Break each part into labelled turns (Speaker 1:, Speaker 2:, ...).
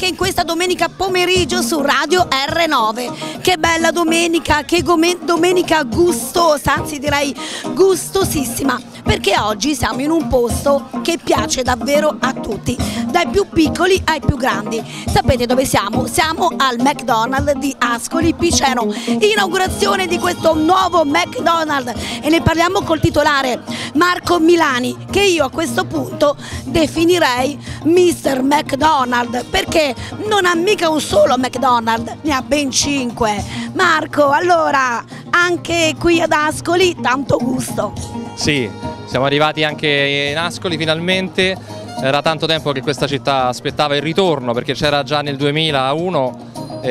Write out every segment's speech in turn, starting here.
Speaker 1: anche in questa domenica pomeriggio su Radio R9. Che bella domenica, che domenica gustosa, anzi direi gustosissima, perché oggi siamo in un posto che piace davvero a tutti, dai più piccoli ai più grandi. Sapete dove siamo? Siamo al McDonald's di Ascoli Piceno, inaugurazione di questo nuovo McDonald's, e ne parliamo col titolare Marco Milani, che io a questo punto definirei Mr. McDonald's, perché non ha mica un solo McDonald's, ne ha ben 5. Marco, allora, anche qui ad Ascoli tanto gusto.
Speaker 2: Sì, siamo arrivati anche in Ascoli finalmente, era tanto tempo che questa città aspettava il ritorno, perché c'era già nel 2001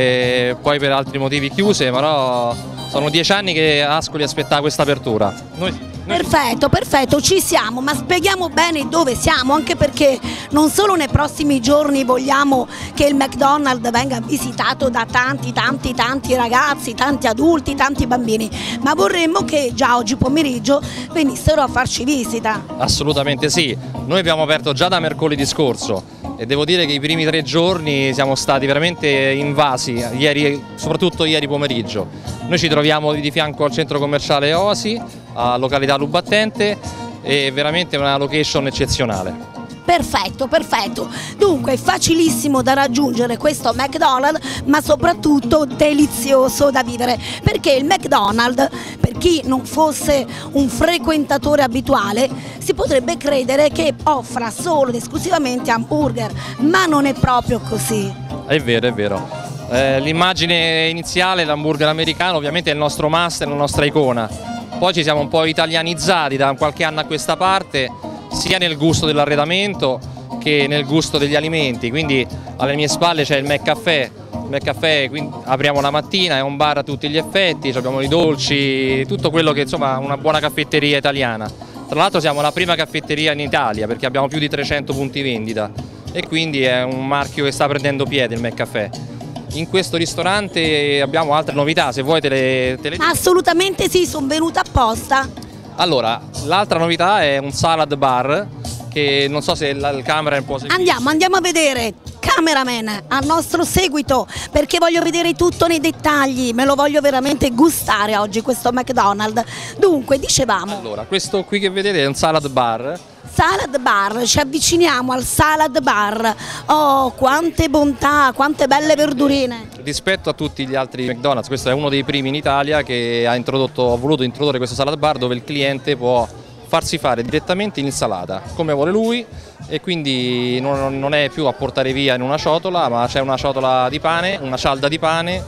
Speaker 2: e poi per altri motivi chiuse, però sono 10 anni che Ascoli aspettava questa apertura.
Speaker 1: Perfetto, perfetto, ci siamo, ma spieghiamo bene dove siamo, anche perché non solo nei prossimi giorni vogliamo che il McDonald's venga visitato da tanti ragazzi, tanti adulti, tanti bambini, ma vorremmo che già oggi pomeriggio venissero a farci visita.
Speaker 2: Assolutamente sì, noi abbiamo aperto già da mercoledì scorso e devo dire che i primi 3 giorni siamo stati veramente invasi, soprattutto ieri pomeriggio. Noi ci troviamo di fianco al centro commerciale Oasi, a località Lubattente, e veramente una location eccezionale.
Speaker 1: Perfetto, perfetto. Dunque è facilissimo da raggiungere questo McDonald's, ma soprattutto delizioso da vivere, perché il McDonald's, per chi non fosse un frequentatore abituale, si potrebbe credere che offra solo ed esclusivamente hamburger, ma non è proprio così.
Speaker 2: È vero, è vero. L'immagine iniziale, l'hamburger americano, ovviamente è il nostro must, è la nostra icona. Poi ci siamo un po' italianizzati da qualche anno a questa parte, sia nel gusto dell'arredamento che nel gusto degli alimenti, quindi alle mie spalle c'è il McCaffè. Il McCaffè, quindi apriamo la mattina, è un bar a tutti gli effetti, abbiamo i dolci, tutto quello che insomma una buona caffetteria italiana. Tra l'altro siamo la prima caffetteria in Italia perché abbiamo più di 300 punti vendita e quindi è un marchio che sta prendendo piede il McCaffè. In questo ristorante abbiamo altre novità, se vuoi te le dico.
Speaker 1: Assolutamente sì, sono venuta apposta.
Speaker 2: Allora, l'altra novità è un salad bar, che non so se la camera può seguire.
Speaker 1: Andiamo a vedere, cameraman, al nostro seguito, perché voglio vedere tutto nei dettagli, me lo voglio veramente gustare oggi questo McDonald's. Dunque, dicevamo.
Speaker 2: Allora, questo qui che vedete è un salad bar.
Speaker 1: Salad bar, ci avviciniamo al salad bar. Oh, quante bontà, quante belle verdurine.
Speaker 2: Rispetto a tutti gli altri McDonald's, questo è uno dei primi in Italia che ha voluto introdurre questo salad bar, dove il cliente può farsi fare direttamente l'insalata come vuole lui, e quindi non è più a portare via in una ciotola, ma c'è una ciotola di pane, una cialda di pane,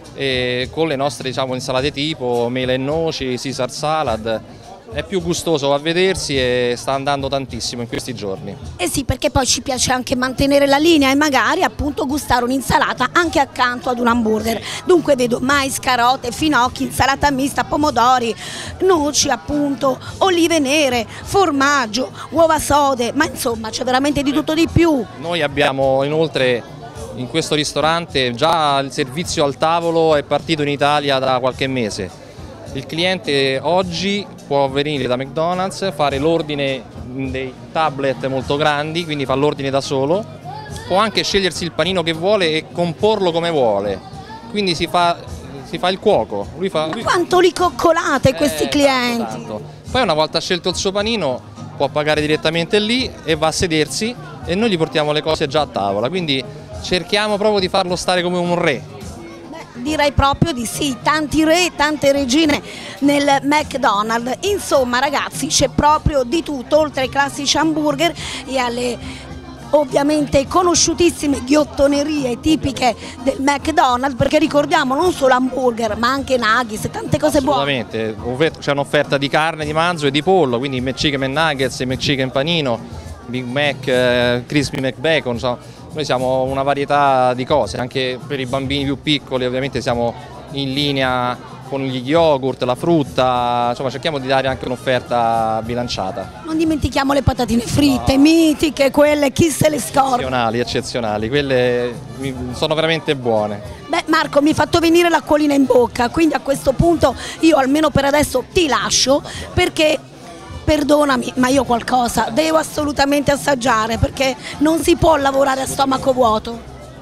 Speaker 2: e con le nostre, diciamo, insalate tipo mele e noci, Caesar salad. È più gustoso a vedersi e sta andando tantissimo in questi giorni.
Speaker 1: Eh sì, perché poi ci piace anche mantenere la linea e magari appunto gustare un'insalata anche accanto ad un hamburger. Dunque vedo mais, carote, finocchi, insalata mista, pomodori, noci appunto, olive nere, formaggio, uova sode, ma insomma c'è veramente di tutto di più.
Speaker 2: Noi abbiamo inoltre in questo ristorante già il servizio al tavolo, è partito in Italia da qualche mese. Il cliente oggi può venire da McDonald's, fare l'ordine dei tablet molto grandi, quindi fa l'ordine da solo, può anche scegliersi il panino che vuole e comporlo come vuole, quindi si fa il cuoco.
Speaker 1: Quanto li coccolate questi clienti?
Speaker 2: Tanto. Poi una volta scelto il suo panino può pagare direttamente lì e va a sedersi e noi gli portiamo le cose già a tavola, quindi cerchiamo proprio di farlo stare come un re.
Speaker 1: Direi proprio di sì, tanti re, tante regine nel McDonald's. Insomma ragazzi, c'è proprio di tutto, oltre ai classici hamburger e alle ovviamente conosciutissime ghiottonerie tipiche del McDonald's, perché ricordiamo non solo hamburger ma anche nuggets e tante cose buone.
Speaker 2: Assolutamente, c'è un'offerta di carne, di manzo e di pollo, quindi McChicken and Nuggets, McChicken panino, Big Mac, Crispy McBacon, insomma. Noi siamo una varietà di cose, anche per i bambini più piccoli ovviamente siamo in linea con gli yogurt, la frutta, insomma cerchiamo di dare anche un'offerta bilanciata.
Speaker 1: Non dimentichiamo le patatine fritte, no, mitiche, quelle chi se le scorda.
Speaker 2: Eccezionali, quelle sono veramente buone.
Speaker 1: Beh Marco, mi hai fatto venire l'acquolina in bocca, quindi a questo punto io almeno per adesso ti lascio, perché perdonami, ma io qualcosa devo assolutamente assaggiare, perché non si può lavorare a stomaco vuoto.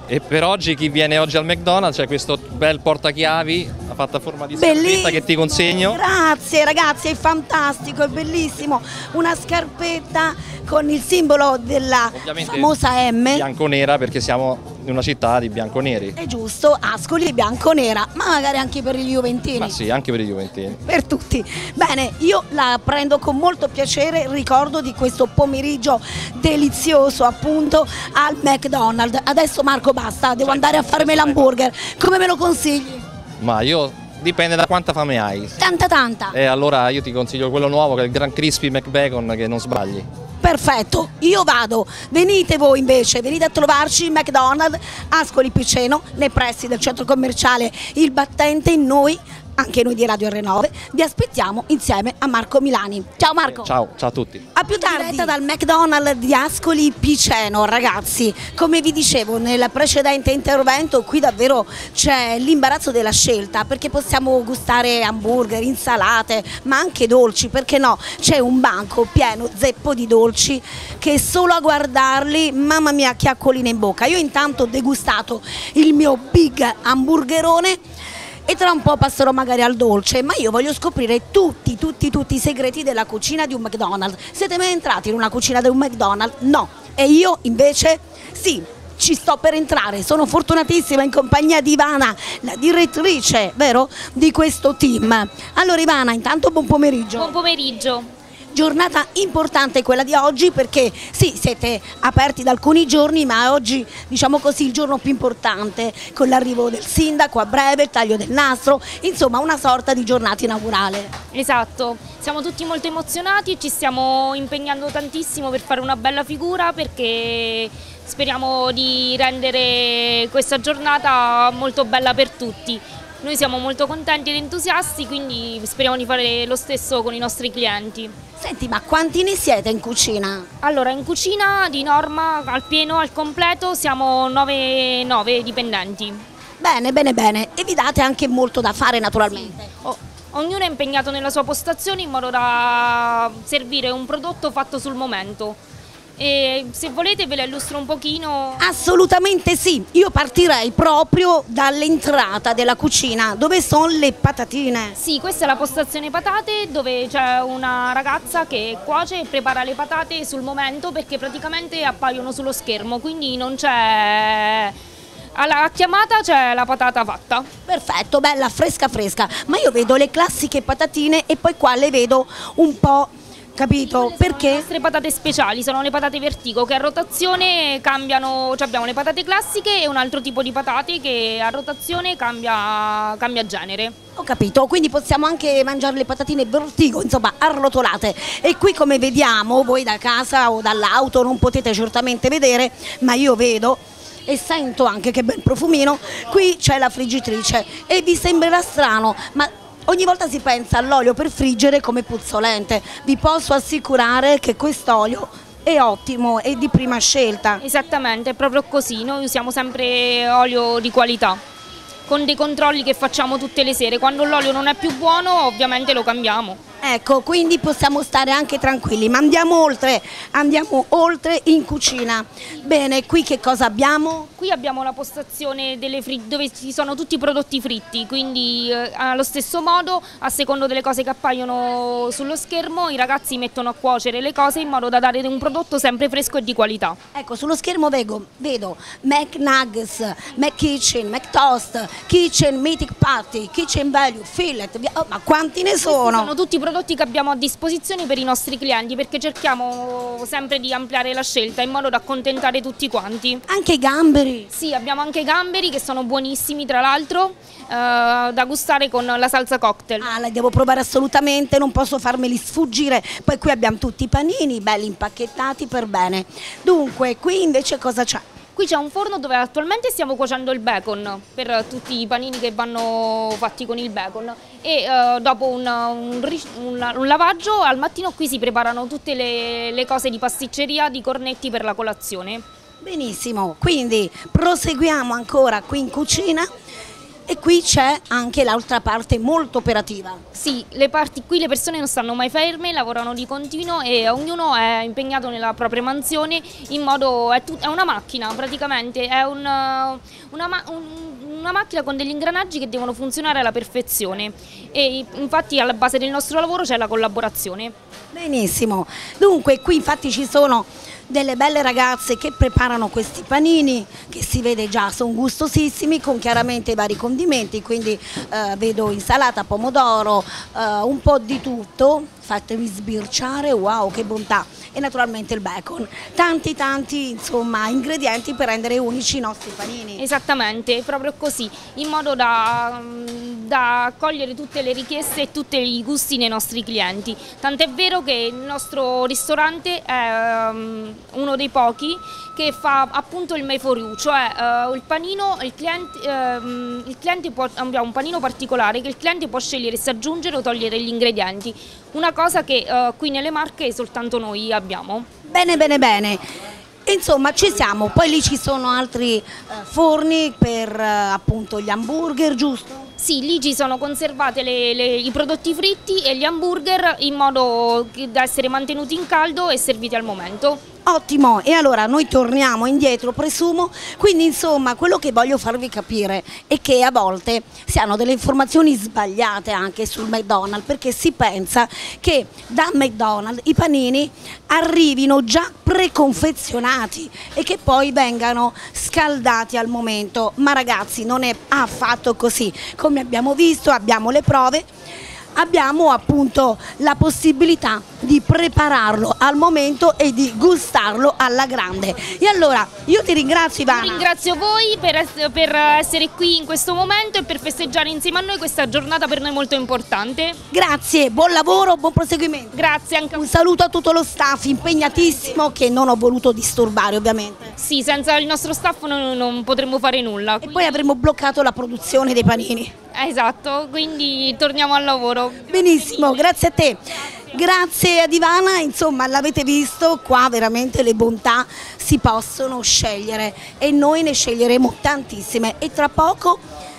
Speaker 2: E per oggi chi viene oggi al McDonald's c'è questo bel portachiavi fatta a forma di scarpetta che ti consegno.
Speaker 1: Grazie ragazzi, è fantastico, è bellissimo. Una scarpetta con il simbolo della famosa M.
Speaker 2: Bianconera, perché siamo in una città di bianconeri.
Speaker 1: È giusto, Ascoli bianconera, ma magari anche per gli juventini.
Speaker 2: Ma sì, anche per i juventini.
Speaker 1: Per tutti. Bene, io la prendo con molto piacere il ricordo di questo pomeriggio delizioso appunto al McDonald's. Adesso Marco basta, devo andare a farmi l'hamburger. Come me lo consigli?
Speaker 2: Ma io dipende da quanta fame hai.
Speaker 1: Tanta.
Speaker 2: E allora io ti consiglio quello nuovo che è il Gran Crispy McBacon, che non sbagli.
Speaker 1: Perfetto, io vado, venite voi invece, venite a trovarci in McDonald's Ascoli Piceno, nei pressi del centro commerciale Il Battente. Noi, anche noi di Radio R9, vi aspettiamo insieme a Marco Milani. Ciao Marco!
Speaker 2: Ciao a tutti!
Speaker 1: A più tardi! Diretta dal McDonald's di Ascoli Piceno, ragazzi, come vi dicevo nel precedente intervento, qui davvero c'è l'imbarazzo della scelta, perché possiamo gustare hamburger, insalate, ma anche dolci, perché no? C'è un banco pieno zeppo di dolci che solo a guardarli, mamma mia, che acquolina in bocca. Io intanto ho degustato il mio big hamburgerone e tra un po' passerò magari al dolce, ma io voglio scoprire tutti i segreti della cucina di un McDonald's. Siete mai entrati in una cucina di un McDonald's? No. E io invece sì, ci sto per entrare, sono fortunatissima in compagnia di Ivana, la direttrice, vero, di questo team. Allora Ivana, intanto buon pomeriggio.
Speaker 3: Buon pomeriggio.
Speaker 1: Giornata importante quella di oggi, perché sì, siete aperti da alcuni giorni, ma oggi, diciamo così, il giorno più importante, con l'arrivo del sindaco a breve, il taglio del nastro, insomma una sorta di giornata inaugurale.
Speaker 3: Esatto, siamo tutti molto emozionati e ci stiamo impegnando tantissimo per fare una bella figura, perché speriamo di rendere questa giornata molto bella per tutti. Noi siamo molto contenti ed entusiasti, quindi speriamo di fare lo stesso con i nostri clienti.
Speaker 1: Senti, ma quanti ne siete in cucina?
Speaker 3: Allora, in cucina di norma, al pieno, al completo, siamo 9 dipendenti.
Speaker 1: Bene, bene, bene. E vi date anche molto da fare naturalmente.
Speaker 3: Ognuno è impegnato nella sua postazione in modo da servire un prodotto fatto sul momento. E se volete ve la illustro un pochino.
Speaker 1: Assolutamente sì, io partirei proprio dall'entrata della cucina, dove sono le patatine.
Speaker 3: Sì, questa è la postazione patate, dove c'è una ragazza che cuoce e prepara le patate sul momento, perché praticamente appaiono sullo schermo, quindi non c'è... Alla chiamata c'è la patata fatta.
Speaker 1: Perfetto, bella, fresca fresca, ma io vedo le classiche patatine e poi qua le vedo un po'... Capito? Perché?
Speaker 3: Le nostre patate speciali sono le patate Vertigo, che a rotazione cambiano, cioè abbiamo le patate classiche e un altro tipo di patate che a rotazione cambia genere.
Speaker 1: Ho capito, quindi possiamo anche mangiare le patatine Vertigo, insomma arrotolate. E qui, come vediamo, voi da casa o dall'auto non potete certamente vedere, ma io vedo e sento anche che bel profumino. Qui c'è la friggitrice e vi sembrerà strano, ma ogni volta si pensa all'olio per friggere come puzzolente. Vi posso assicurare che quest'olio è ottimo, è di prima scelta.
Speaker 3: Esattamente, è proprio così. Noi usiamo sempre olio di qualità, con dei controlli che facciamo tutte le sere. Quando l'olio non è più buono, ovviamente lo cambiamo.
Speaker 1: Ecco, quindi possiamo stare anche tranquilli, ma andiamo oltre in cucina. Bene, qui che cosa abbiamo?
Speaker 3: Qui abbiamo la postazione dove ci sono tutti i prodotti fritti, quindi allo stesso modo, a secondo delle cose che appaiono sullo schermo, i ragazzi mettono a cuocere le cose in modo da dare un prodotto sempre fresco e di qualità.
Speaker 1: Ecco, sullo schermo vedo McNuggets, McKitchen, McToast, Kitchen Mythic Patty, Kitchen Value, Fillet, ma quanti ne sono?
Speaker 3: Questi sono tutti i prodotti che abbiamo a disposizione per i nostri clienti, perché cerchiamo sempre di ampliare la scelta in modo da accontentare tutti quanti.
Speaker 1: Anche i gamberi?
Speaker 3: Sì, abbiamo anche i gamberi che sono buonissimi, tra l'altro, da gustare con la salsa cocktail.
Speaker 1: Ah, la devo provare assolutamente, non posso farmeli sfuggire. Poi qui abbiamo tutti i panini belli impacchettati per bene. Dunque, qui invece cosa c'è?
Speaker 3: Qui c'è un forno dove attualmente stiamo cuocendo il bacon per tutti i panini che vanno fatti con il bacon, e dopo un lavaggio al mattino qui si preparano tutte le cose di pasticceria, di cornetti per la colazione.
Speaker 1: Benissimo, quindi proseguiamo ancora qui in cucina. E qui c'è anche l'altra parte molto operativa.
Speaker 3: Sì, qui le persone non stanno mai ferme, lavorano di continuo e ognuno è impegnato nella propria mansione in modo, è una macchina praticamente, è una macchina con degli ingranaggi che devono funzionare alla perfezione e infatti alla base del nostro lavoro c'è la collaborazione.
Speaker 1: Benissimo, dunque qui infatti ci sono delle belle ragazze che preparano questi panini che si vede già sono gustosissimi con chiaramente i vari condimenti, quindi vedo insalata, pomodoro, un po' di tutto, fatemi sbirciare, wow che bontà, e naturalmente il bacon, tanti insomma ingredienti per rendere unici i nostri panini.
Speaker 3: Esattamente, proprio così, in modo da accogliere tutte le richieste e tutti i gusti dei nostri clienti, tant'è vero che il nostro ristorante è uno dei pochi che fa appunto il made for you, cioè il panino, abbiamo un panino particolare che il cliente può scegliere se aggiungere o togliere gli ingredienti, una cosa che qui nelle Marche soltanto noi abbiamo.
Speaker 1: Bene, bene, bene. Insomma ci siamo, poi lì ci sono altri forni per appunto gli hamburger, giusto?
Speaker 3: Sì, lì ci sono conservati i prodotti fritti e gli hamburger in modo da essere mantenuti in caldo e serviti al momento.
Speaker 1: Ottimo, e allora noi torniamo indietro, presumo, quindi insomma quello che voglio farvi capire è che a volte si hanno delle informazioni sbagliate anche sul McDonald's, perché si pensa che da McDonald's i panini arrivino già preconfezionati e che poi vengano scaldati al momento, ma ragazzi non è affatto così, come abbiamo visto, abbiamo le prove. Abbiamo appunto la possibilità di prepararlo al momento e di gustarlo alla grande. E allora io ti ringrazio Ivana.
Speaker 3: Io ringrazio voi per essere qui in questo momento e per festeggiare insieme a noi questa giornata per noi molto importante.
Speaker 1: Grazie, buon lavoro, buon proseguimento.
Speaker 3: Grazie anche a voi.
Speaker 1: Un saluto a tutto lo staff impegnatissimo che non ho voluto disturbare ovviamente.
Speaker 3: Sì, senza il nostro staff non potremmo fare nulla.
Speaker 1: E poi avremmo bloccato la produzione dei panini.
Speaker 3: Esatto, quindi torniamo al lavoro.
Speaker 1: Benissimo, grazie a te. Grazie ad Ivana, insomma l'avete visto, qua veramente le bontà si possono scegliere e noi ne sceglieremo tantissime e tra poco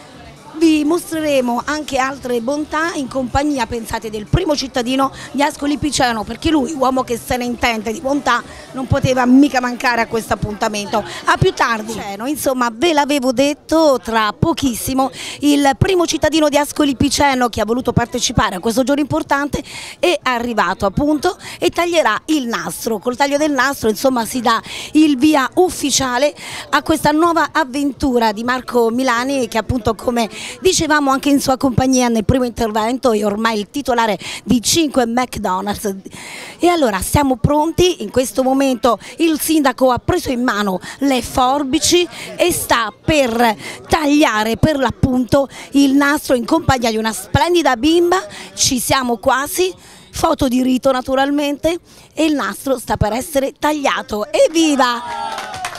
Speaker 1: vi mostreremo anche altre bontà in compagnia, pensate, del primo cittadino di Ascoli Piceno, perché lui, uomo che se ne intende di bontà, non poteva mica mancare a questo appuntamento. A più tardi, insomma ve l'avevo detto, tra pochissimo il primo cittadino di Ascoli Piceno che ha voluto partecipare a questo giorno importante è arrivato appunto e taglierà il nastro. Col taglio del nastro insomma si dà il via ufficiale a questa nuova avventura di Marco Milani che appunto, come dicevamo anche in sua compagnia nel primo intervento, è ormai il titolare di 5 McDonald's. E allora siamo pronti, in questo momento il sindaco ha preso in mano le forbici e sta per tagliare per l'appunto il nastro in compagnia di una splendida bimba, ci siamo quasi. Foto di rito naturalmente e il nastro sta per essere tagliato. Evviva!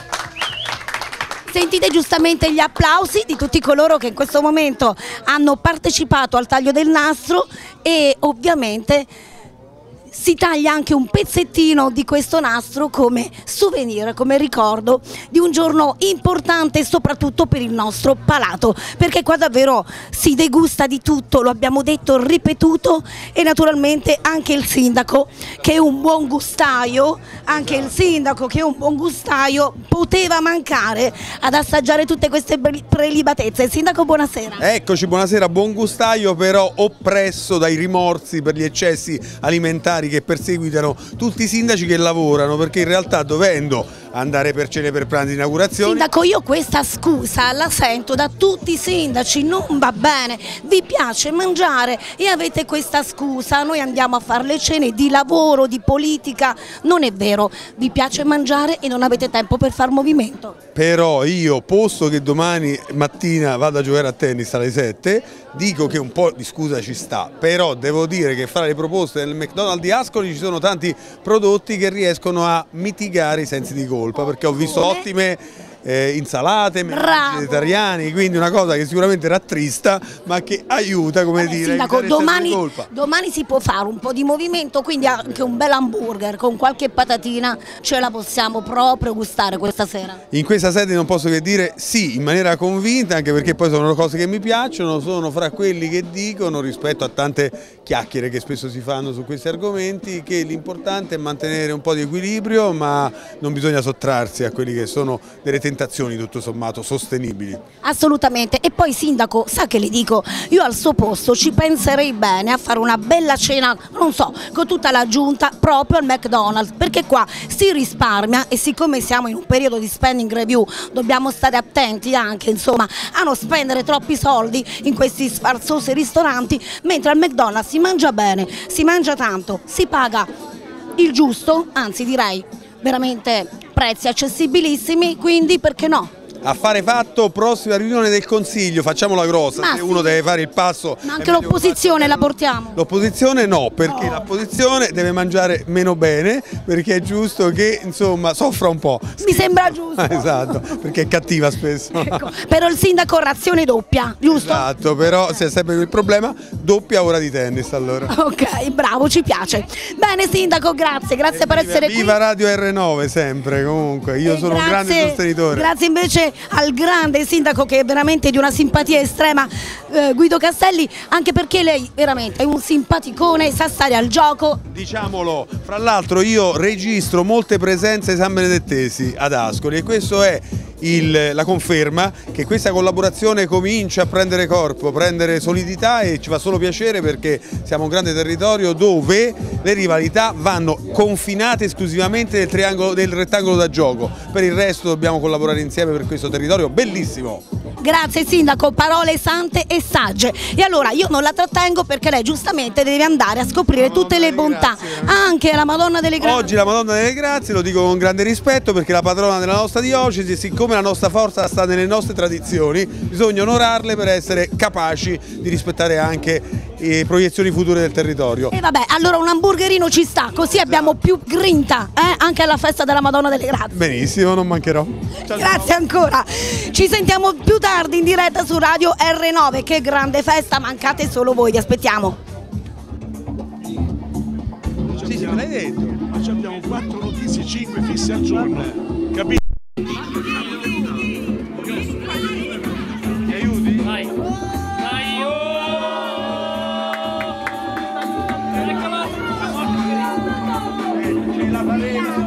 Speaker 1: Sentite giustamente gli applausi di tutti coloro che in questo momento hanno partecipato al taglio del nastro e ovviamente si taglia anche un pezzettino di questo nastro come souvenir, come ricordo di un giorno importante soprattutto per il nostro palato, perché qua davvero si degusta di tutto, lo abbiamo detto, ripetuto, e naturalmente anche il sindaco che è un buon gustaio, poteva mancare ad assaggiare tutte queste prelibatezze. Sindaco, buonasera.
Speaker 4: Eccoci, buonasera, buon gustaio però oppresso dai rimorsi per gli eccessi alimentari che perseguitano tutti i sindaci che lavorano, perché in realtà dovendo andare per cene, per pranzi di inaugurazione.
Speaker 1: Sindaco, io questa scusa la sento da tutti i sindaci, non va bene, vi piace mangiare e avete questa scusa, noi andiamo a fare le cene di lavoro, di politica, non è vero, vi piace mangiare e non avete tempo per far movimento.
Speaker 4: Però io, posto che domani mattina vado a giocare a tennis alle 7, dico che un po' di scusa ci sta, però devo dire che fra le proposte del McDonald's di Ascoli ci sono tanti prodotti che riescono a mitigare i sensi di colpa, perché ho visto ottime insalate, vegetariani, quindi una cosa che sicuramente rattrista ma che aiuta, come dire,
Speaker 1: Sindaco, domani si può fare un po' di movimento, quindi anche un bel hamburger con qualche patatina ce la possiamo proprio gustare questa sera.
Speaker 4: In questa sede non posso che dire sì, in maniera convinta, anche perché poi sono cose che mi piacciono, sono fra quelli che dicono, rispetto a tante chiacchiere che spesso si fanno su questi argomenti, che l'importante è mantenere un po' di equilibrio, ma non bisogna sottrarsi a quelli che sono delle tentazioni tutto sommato sostenibili.
Speaker 1: Assolutamente. E poi sindaco, sa che le dico, io al suo posto ci penserei bene a fare una bella cena, non so, con tutta la giunta proprio al McDonald's, perché qua si risparmia e siccome siamo in un periodo di spending review dobbiamo stare attenti anche, insomma, a non spendere troppi soldi in questi sfarzosi ristoranti, mentre al McDonald's si mangia bene, si mangia tanto, si paga il giusto, anzi direi veramente prezzi accessibilissimi, quindi perché no?
Speaker 4: Affare fatto, prossima riunione del Consiglio, facciamola grossa, se uno deve fare il passo.
Speaker 1: Ma anche l'opposizione la portiamo?
Speaker 4: L'opposizione no, perché l'opposizione deve mangiare meno bene, perché è giusto che insomma soffra un po'.
Speaker 1: Mi sembra giusto.
Speaker 4: Esatto, perché è cattiva spesso.
Speaker 1: Ecco, però il sindaco razione doppia, giusto?
Speaker 4: Esatto, però c'è sempre il problema, doppia ora di tennis allora.
Speaker 1: Ok, bravo, ci piace. Bene sindaco, grazie per essere qui.
Speaker 4: Viva Radio R9 sempre, comunque, io sono un grande sostenitore.
Speaker 1: Grazie invece al grande sindaco che è veramente di una simpatia estrema, Guido Castelli, anche perché lei veramente è un simpaticone, sa stare al gioco.
Speaker 4: Diciamolo, fra l'altro io registro molte presenze san benedettesi ad Ascoli e questo è la conferma che questa collaborazione comincia a prendere corpo, a prendere solidità e ci fa solo piacere perché siamo un grande territorio dove le rivalità vanno confinate esclusivamente del rettangolo da gioco, per il resto dobbiamo collaborare insieme per questo territorio bellissimo.
Speaker 1: Grazie sindaco, parole sante e sagge. E allora io non la trattengo perché lei giustamente deve andare a scoprire tutte le bontà, anche la Madonna delle Grazie.
Speaker 4: Oggi la Madonna delle Grazie, lo dico con grande rispetto perché è la patrona della nostra diocesi e siccome la nostra forza sta nelle nostre tradizioni bisogna onorarle per essere capaci di rispettare anche le proiezioni future del territorio.
Speaker 1: E vabbè, allora un hamburgerino ci sta, così abbiamo più grinta anche alla festa della Madonna delle Grazie.
Speaker 4: Benissimo, non mancherò.
Speaker 1: Ciao, grazie ancora. Ci sentiamo più tardi in diretta su Radio R9. Che grande festa, mancate solo voi, vi aspettiamo.
Speaker 4: Sì, me l'hai detto.
Speaker 5: Ma abbiamo 4 notizie, 5 fisse al giorno. Capito?
Speaker 4: Mi aiuti?
Speaker 2: Vai.
Speaker 4: C'è la palena.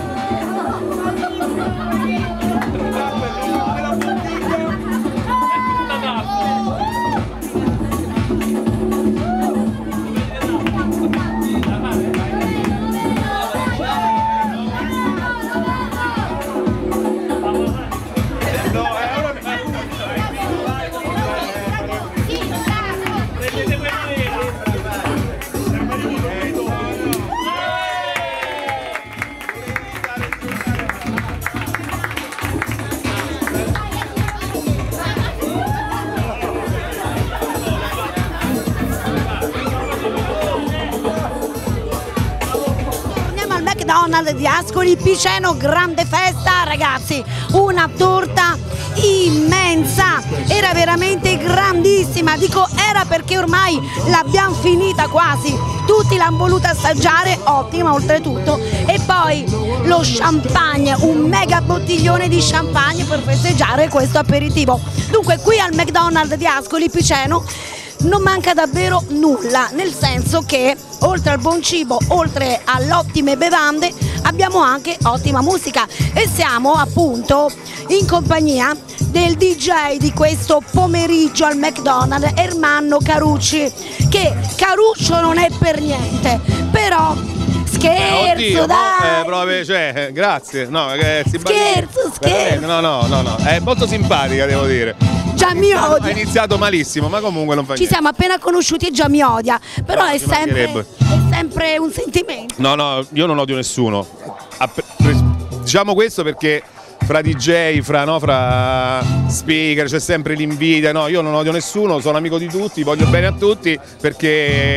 Speaker 1: McDonald's di Ascoli Piceno, grande festa ragazzi, una torta immensa, era veramente grandissima, dico era perché ormai l'abbiamo finita quasi, tutti l'hanno voluta assaggiare, ottima oltretutto, e poi lo champagne, un mega bottiglione di champagne per festeggiare questo aperitivo. Dunque qui al McDonald's di Ascoli Piceno non manca davvero nulla, nel senso che oltre al buon cibo, oltre alle ottime bevande, abbiamo anche ottima musica e siamo appunto in compagnia del DJ di questo pomeriggio al McDonald's, Ermanno Carucci, che Caruccio non è per niente, però scherzo,
Speaker 6: oddio,
Speaker 1: dai!
Speaker 6: Cioè, grazie, no,
Speaker 1: scherzo,
Speaker 6: no, è molto simpatica devo dire.
Speaker 1: Già mi odia.
Speaker 6: Ha iniziato malissimo, ma comunque non fa niente.
Speaker 1: Ci siamo appena conosciuti e già mi odia, però è sempre un sentimento.
Speaker 6: No, io non odio nessuno. Diciamo questo perché fra DJ, fra speaker c'è sempre l'invidia, no, io non odio nessuno, sono amico di tutti, voglio bene a tutti perché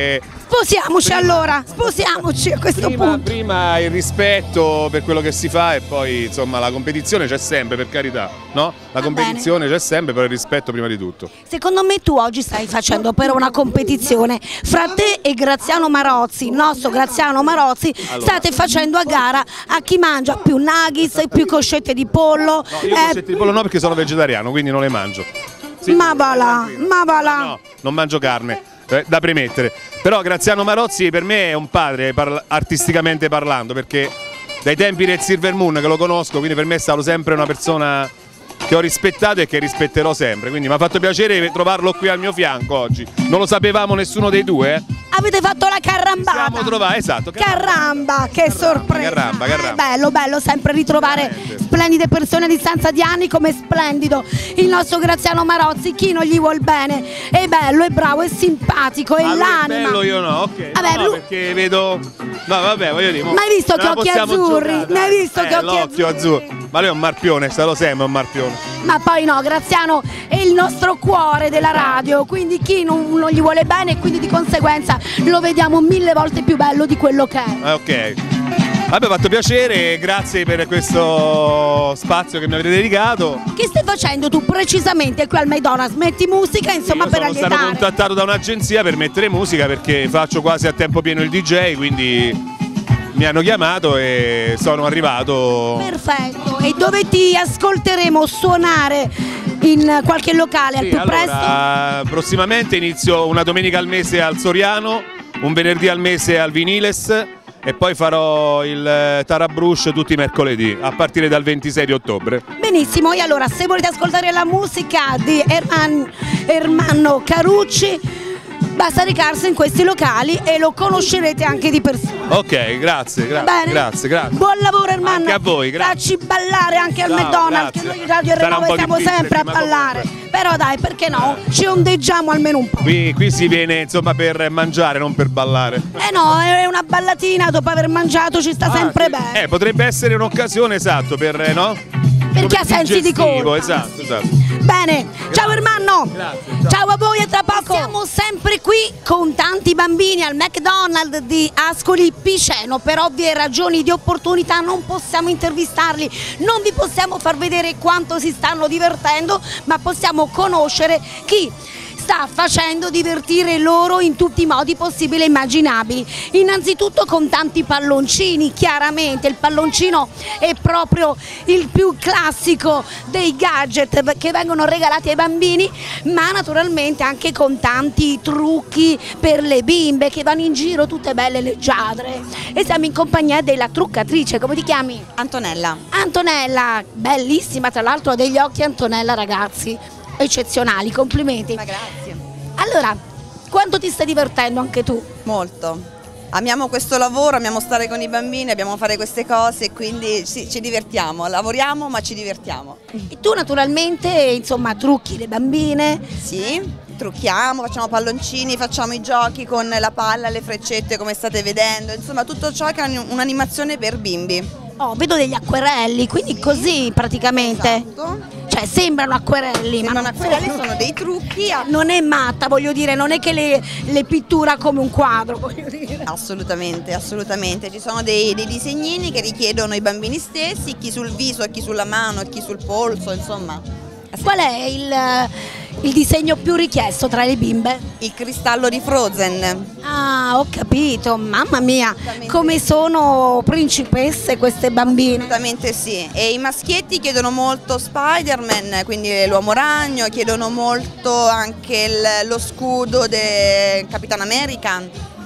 Speaker 1: Sposiamoci allora, sposiamoci a questo punto.
Speaker 6: Prima il rispetto per quello che si fa e poi insomma la competizione c'è sempre, per carità, no? La competizione c'è sempre, però il rispetto prima di tutto.
Speaker 1: Secondo me tu oggi stai facendo però una competizione fra te e Graziano Marozzi, il nostro Graziano Marozzi, state facendo a gara a chi mangia più nuggets, più coscette di pollo.
Speaker 6: No, io coscette di pollo no, perché sono vegetariano, quindi non le mangio. Sì,
Speaker 1: ma va là.
Speaker 6: No, non mangio carne, da premettere. Però Graziano Marozzi per me è un padre, artisticamente parlando, perché dai tempi del Silver Moon che lo conosco, quindi per me è stato sempre una persona che ho rispettato e che rispetterò sempre, quindi mi ha fatto piacere trovarlo qui al mio fianco oggi. Non lo sapevamo nessuno dei due,
Speaker 1: Avete fatto la carrambata.
Speaker 6: Siamo trovati, esatto.
Speaker 1: Caramba, che sorpresa.
Speaker 6: Caramba.
Speaker 1: Bello sempre ritrovare splendide persone a distanza di anni, come splendido il nostro Graziano Marozzi. Chi non gli vuol bene? È bello, è bravo, è simpatico, è l'anima.
Speaker 6: Bello io no, ok.
Speaker 1: Vabbè,
Speaker 6: no, perché vedo. No, vabbè, voglio dire.
Speaker 1: Ma hai visto che occhi azzurri? Ne hai visto che occhi
Speaker 6: l'occhio azzurro? Ma lui è un marpione, lo sempre un marpione.
Speaker 1: Ma poi no, Graziano è il nostro cuore della radio, quindi chi non gli vuole bene e quindi di conseguenza lo vediamo 1000 volte più bello di quello che è.
Speaker 6: Ok. Vabbè, mi ha fatto piacere, grazie per questo spazio che mi avete dedicato.
Speaker 1: Che stai facendo tu precisamente qui al McDonald's? Metti musica, insomma, per allietare?
Speaker 6: Sono stato contattato da un'agenzia per mettere musica perché faccio quasi a tempo pieno il DJ, quindi mi hanno chiamato e sono arrivato.
Speaker 1: Perfetto, e dove ti ascolteremo suonare? In qualche locale al più presto?
Speaker 6: Prossimamente inizio una domenica al mese al Soriano, un venerdì al mese al Viniles e poi farò il Tarabrush tutti i mercoledì a partire dal 26 di ottobre.
Speaker 1: Benissimo, e allora se volete ascoltare la musica di Ermanno Carucci basta recarsi in questi locali e lo conoscerete anche di persona.
Speaker 6: Ok, grazie. Grazie.
Speaker 1: Buon lavoro Ermanno.
Speaker 6: Anche a voi, grazie.
Speaker 1: Facci ballare anche al McDonald's, che noi Radio R9 siamo sempre a ballare. Però dai, perché no? Ci ondeggiamo almeno un po'.
Speaker 6: Qui si viene insomma per mangiare, non per ballare.
Speaker 1: No, è una ballatina dopo aver mangiato, ci sta sempre bene.
Speaker 6: Potrebbe essere un'occasione, esatto, per no?
Speaker 1: Per chi ha sensi di colpa.
Speaker 6: Esatto.
Speaker 1: Bene, ciao Ermanno.
Speaker 6: Grazie,
Speaker 1: ciao a voi e tra poco. Siamo sempre qui con tanti bambini al McDonald's di Ascoli Piceno. Per ovvie ragioni di opportunità non possiamo intervistarli, non vi possiamo far vedere quanto si stanno divertendo, ma possiamo conoscere chi sta facendo divertire loro in tutti i modi possibili e immaginabili. Innanzitutto con tanti palloncini, chiaramente il palloncino è proprio il più classico dei gadget che vengono regalati ai bambini, ma naturalmente anche con tanti trucchi per le bimbe che vanno in giro tutte belle leggiadre. E siamo in compagnia della truccatrice, come ti chiami?
Speaker 7: Antonella.
Speaker 1: Antonella, bellissima, tra l'altro ha degli occhi Antonella, ragazzi, eccezionali, complimenti.
Speaker 7: Ma grazie.
Speaker 1: Allora, quanto ti stai divertendo anche tu?
Speaker 7: Molto. Amiamo questo lavoro, amiamo stare con i bambini, amiamo fare queste cose e quindi sì, ci divertiamo, lavoriamo ma ci divertiamo.
Speaker 1: E tu naturalmente, insomma, trucchi le bambine?
Speaker 7: Sì, trucchiamo, facciamo palloncini, facciamo i giochi con la palla, le freccette come state vedendo, insomma tutto ciò che è un'animazione per bimbi.
Speaker 1: Oh, vedo degli acquerelli, quindi sì, così praticamente.
Speaker 7: Esatto.
Speaker 1: Cioè sembrano acquerelli,
Speaker 7: ma non sono dei trucchi.
Speaker 1: Non è matta, voglio dire, non è che le pittura come un quadro, voglio dire.
Speaker 7: Assolutamente, assolutamente. Ci sono dei disegnini che richiedono i bambini stessi, chi sul viso, chi sulla mano, chi sul polso, insomma.
Speaker 1: Qual è il disegno più richiesto tra le bimbe?
Speaker 7: Il cristallo di Frozen.
Speaker 1: Ah, ho capito, mamma mia, come sono principesse queste bambine.
Speaker 7: Assolutamente sì, e i maschietti chiedono molto Spider-Man, quindi l'uomo ragno, chiedono molto anche lo scudo del Capitan America.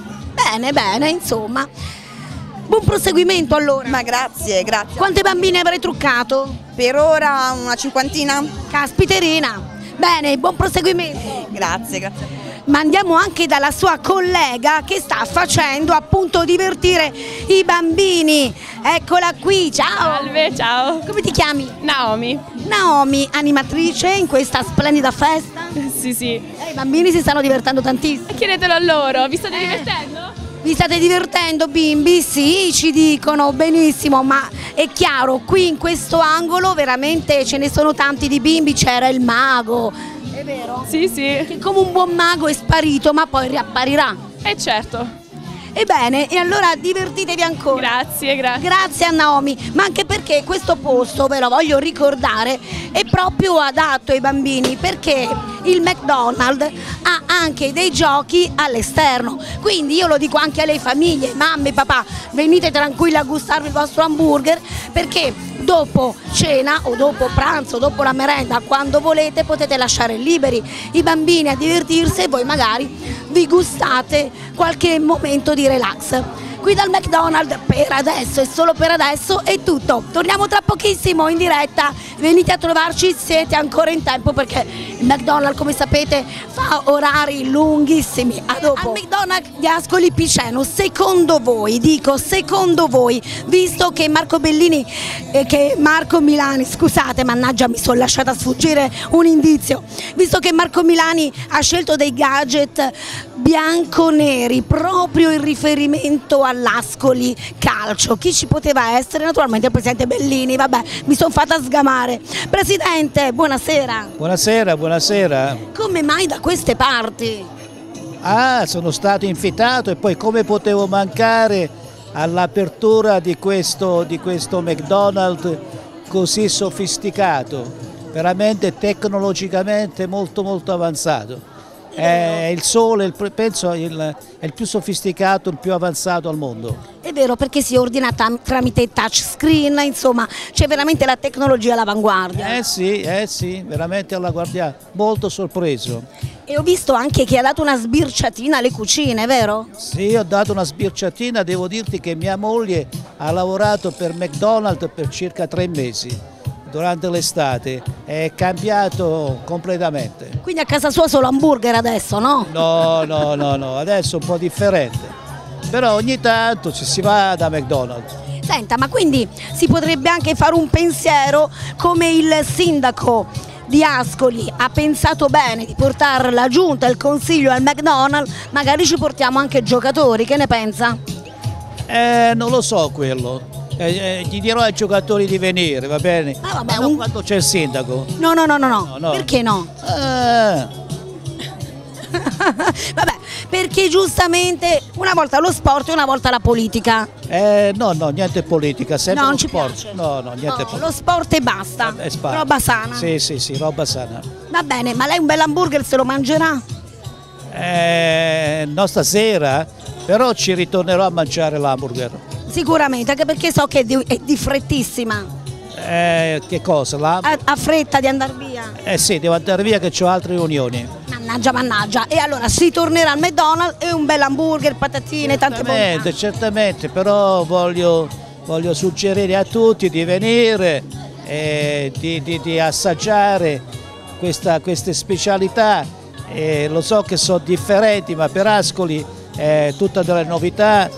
Speaker 1: Bene, insomma. Buon proseguimento allora.
Speaker 7: Ma grazie.
Speaker 1: Quante bambine avrai truccato?
Speaker 7: Per ora una 50.
Speaker 1: Caspiterina. Bene, buon proseguimento.
Speaker 7: Grazie.
Speaker 1: Ma andiamo anche dalla sua collega che sta facendo appunto divertire i bambini. Eccola qui, ciao.
Speaker 8: Salve, ciao.
Speaker 1: Come ti chiami?
Speaker 8: Naomi.
Speaker 1: Naomi, animatrice in questa splendida festa?
Speaker 8: Sì.
Speaker 1: I bambini si stanno divertendo tantissimo.
Speaker 8: Chiedetelo a loro, vi state divertendo?
Speaker 1: Vi state divertendo bimbi? Sì, ci dicono, benissimo, ma è chiaro, qui in questo angolo veramente ce ne sono tanti di bimbi, c'era il mago, è vero?
Speaker 8: Sì.
Speaker 1: Che come un buon mago è sparito ma poi riapparirà.
Speaker 8: certo.
Speaker 1: Ebbene, e allora divertitevi ancora.
Speaker 8: Grazie, grazie.
Speaker 1: Grazie a Naomi, ma anche perché questo posto, ve lo voglio ricordare, è proprio adatto ai bambini, perché il McDonald's ha anche dei giochi all'esterno, quindi io lo dico anche alle famiglie, mamme e papà, venite tranquilli a gustarvi il vostro hamburger, perché dopo cena o dopo pranzo, dopo la merenda, quando volete potete lasciare liberi i bambini a divertirsi e voi magari vi gustate qualche momento di relax. Qui dal McDonald's per adesso e solo per adesso è tutto. Torniamo tra pochissimo in diretta, venite a trovarci, siete ancora in tempo perché il McDonald's, come sapete, fa orari lunghissimi. A dopo. Al McDonald's di Ascoli Piceno, secondo voi, dico secondo voi, visto che Marco Milani, scusate, mannaggia, mi sono lasciata sfuggire un indizio, visto che Marco Milani ha scelto dei gadget bianco-neri proprio in riferimento all'Ascoli Calcio, chi ci poteva essere? Naturalmente il presidente Bellini, vabbè, mi sono fatta sgamare. Presidente, buonasera.
Speaker 9: Buonasera, buonasera.
Speaker 1: Come mai da queste parti?
Speaker 9: Ah, sono stato invitato e poi come potevo mancare all'apertura di questo McDonald's così sofisticato, veramente tecnologicamente molto avanzato. Il Sole, penso, è il più sofisticato, il più avanzato al mondo.
Speaker 1: È vero, perché si ordina tramite touchscreen, insomma, c'è veramente la tecnologia all'avanguardia.
Speaker 9: Sì, veramente all'avanguardia, molto sorpreso.
Speaker 1: E ho visto anche che ha dato una sbirciatina alle cucine, vero?
Speaker 9: Sì, ho dato una sbirciatina, devo dirti che mia moglie ha lavorato per McDonald's per circa 3 mesi. Durante l'estate è cambiato completamente.
Speaker 1: Quindi a casa sua solo hamburger adesso, no?
Speaker 9: No, adesso è un po' differente, però ogni tanto ci si va da McDonald's.
Speaker 1: Senta, ma quindi si potrebbe anche fare un pensiero, come il sindaco di Ascoli ha pensato bene di portare la giunta e il consiglio al McDonald's, magari ci portiamo anche giocatori, che ne pensa?
Speaker 9: Non lo so quello. Gli dirò ai giocatori di venire, va bene?
Speaker 1: Vabbè,
Speaker 9: quando c'è il sindaco.
Speaker 1: No, perché no? Vabbè, perché giustamente una volta lo sport e una volta la politica.
Speaker 9: No, niente politica, sempre
Speaker 1: non
Speaker 9: lo
Speaker 1: ci
Speaker 9: sport.
Speaker 1: piace.
Speaker 9: No, niente politica.
Speaker 1: Lo sport e basta. Roba sana.
Speaker 9: Sì, roba sana.
Speaker 1: Va bene, ma lei un bel hamburger se lo mangerà?
Speaker 9: No, stasera, però ci ritornerò a mangiare l'hamburger.
Speaker 1: Sicuramente, anche perché so che è di frettissima.
Speaker 9: Che cosa?
Speaker 1: Ha fretta di andare via?
Speaker 9: Sì, devo andare via che ho altre riunioni.
Speaker 1: Mannaggia. E allora si tornerà al McDonald's e un bel hamburger, patatine, tante bontà.
Speaker 9: Certamente, però voglio suggerire a tutti di venire e di assaggiare queste specialità. Lo so che sono differenti, ma per Ascoli è tutta delle novità.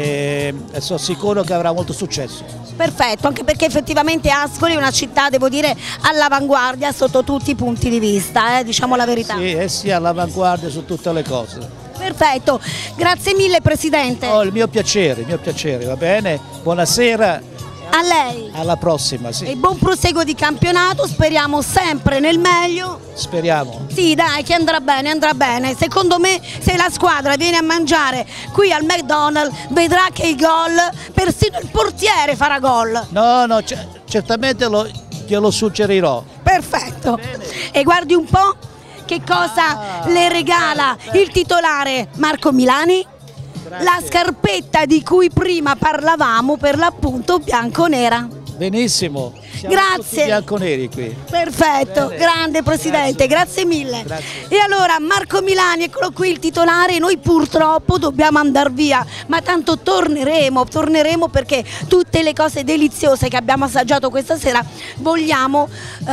Speaker 9: E sono sicuro che avrà molto successo.
Speaker 1: Perfetto, anche perché effettivamente Ascoli è una città, devo dire, all'avanguardia sotto tutti i punti di vista, diciamo la verità.
Speaker 9: Sì, all'avanguardia su tutte le cose.
Speaker 1: Perfetto, grazie mille Presidente.
Speaker 9: Il mio piacere, va bene? Buonasera.
Speaker 1: A lei.
Speaker 9: Alla prossima, sì.
Speaker 1: E buon proseguo di campionato, speriamo sempre nel meglio.
Speaker 9: Speriamo.
Speaker 1: Sì, dai, che andrà bene. Secondo me, se la squadra viene a mangiare qui al McDonald's, vedrà che i gol, persino il portiere farà gol.
Speaker 9: No, certamente glielo suggerirò.
Speaker 1: Perfetto. E guardi un po' che cosa le regala il titolare Marco Milani. Grazie. La scarpetta di cui prima parlavamo, per l'appunto bianco-nera.
Speaker 9: Benissimo, siamo tutti bianco-neri qui.
Speaker 1: Perfetto, bene. Grande Presidente, grazie mille.
Speaker 9: Grazie.
Speaker 1: E allora Marco Milani, eccolo qui il titolare, noi purtroppo dobbiamo andare via, ma tanto torneremo perché tutte le cose deliziose che abbiamo assaggiato questa sera vogliamo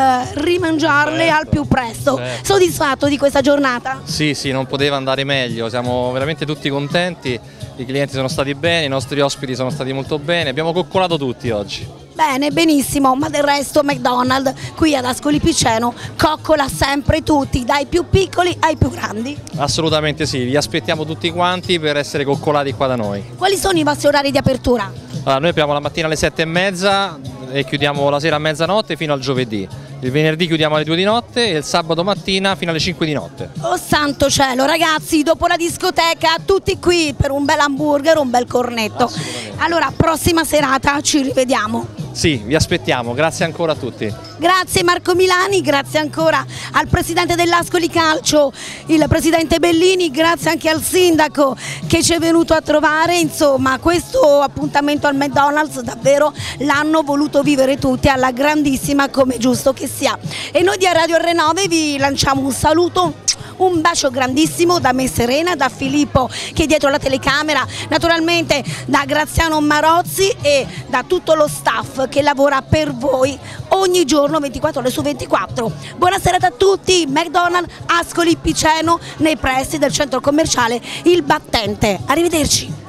Speaker 1: rimangiarle al più presto. Soddisfatto di questa giornata?
Speaker 2: Sì, non poteva andare meglio, siamo veramente tutti contenti, i clienti sono stati bene, i nostri ospiti sono stati molto bene, abbiamo coccolato tutti oggi.
Speaker 1: Bene, benissimo, ma del resto McDonald's qui ad Ascoli Piceno coccola sempre tutti, dai più piccoli ai più grandi.
Speaker 2: Assolutamente sì, vi aspettiamo tutti quanti per essere coccolati qua da noi.
Speaker 1: Quali sono i vostri orari di apertura?
Speaker 2: Allora, noi apriamo la mattina alle 7:30 e chiudiamo la sera a mezzanotte fino al giovedì. il venerdì chiudiamo alle 2 di notte e il sabato mattina fino alle 5 di notte.
Speaker 1: Oh santo cielo, ragazzi, dopo la discoteca tutti qui per un bel hamburger, un bel cornetto. Allora, prossima serata ci rivediamo.
Speaker 2: Sì, vi aspettiamo, grazie ancora a tutti.
Speaker 1: Grazie Marco Milani, grazie ancora al presidente dell'Ascoli Calcio, il presidente Bellini, grazie anche al sindaco che ci è venuto a trovare. Insomma, questo appuntamento al McDonald's davvero l'hanno voluto vivere tutti alla grandissima, come giusto che sia. E noi di Radio R9 vi lanciamo un saluto, un bacio grandissimo da me Serena, da Filippo che è dietro la telecamera, naturalmente da Graziano Marozzi e da tutto lo staff che lavora per voi ogni giorno 24 ore su 24. Buona serata a tutti, McDonald's Ascoli Piceno nei pressi del centro commerciale Il Battente. Arrivederci.